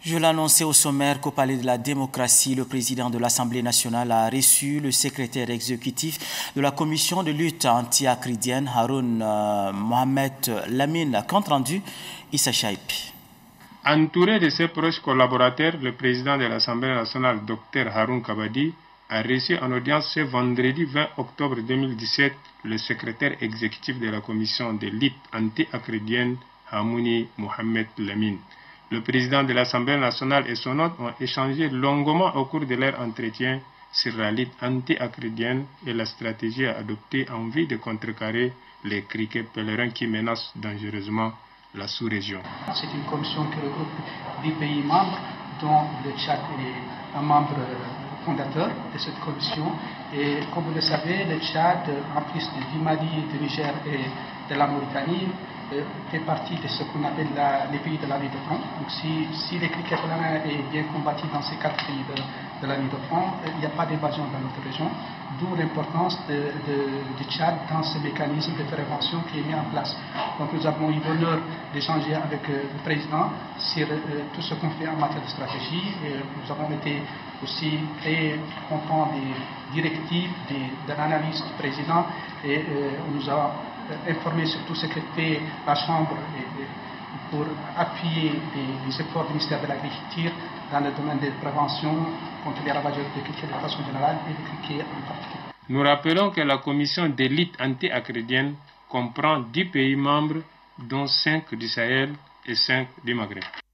Je l'annonçais au sommaire qu'au Palais de la Démocratie, le président de l'Assemblée nationale a reçu le secrétaire exécutif de la commission de lutte anti-acridienne, Haroun Mohamed Lamine. Compte rendu, Issa Chaib. Entouré de ses proches collaborateurs, le président de l'Assemblée nationale, Dr Haroun Kabadi, a reçu en audience ce vendredi 20 octobre 2017 le secrétaire exécutif de la commission de lutte anti-acridienne, Haroun Mohamed Lamine. Le président de l'Assemblée nationale et son hôte ont échangé longuement au cours de leur entretien sur la lutte anti-acridienne et la stratégie à adopter en vue de contrecarrer les criquets pèlerins qui menacent dangereusement la sous-région. C'est une commission qui regroupe 10 pays membres, dont le Tchad est un membre fondateur de cette commission. Et comme vous le savez, le Tchad, en plus du Mali, du Niger et de la Mauritanie, fait partie de ce qu'on appelle les pays de la nuit de front. Donc si les criquets pèlerins est bien combattu dans ces 4 pays de la nuit de front, il n'y a pas d'évasion dans notre région, d'où l'importance du Tchad dans ce mécanisme de prévention qui est mis en place. Donc nous avons eu l'honneur d'échanger avec le président sur tout ce qu'on fait en matière de stratégie. Et nous avons été aussi très contents des directives, de l'analyse du président, et on nous a informé sur tout ce que fait la Chambre pour appuyer les efforts du ministère de l'Agriculture dans le domaine de prévention contre les ravages de criquets de façon générale et de criquets en particulier. Nous rappelons que la commission d'élite anti-acridienne comprend 10 pays membres, dont 5 du Sahel et 5 du Maghreb.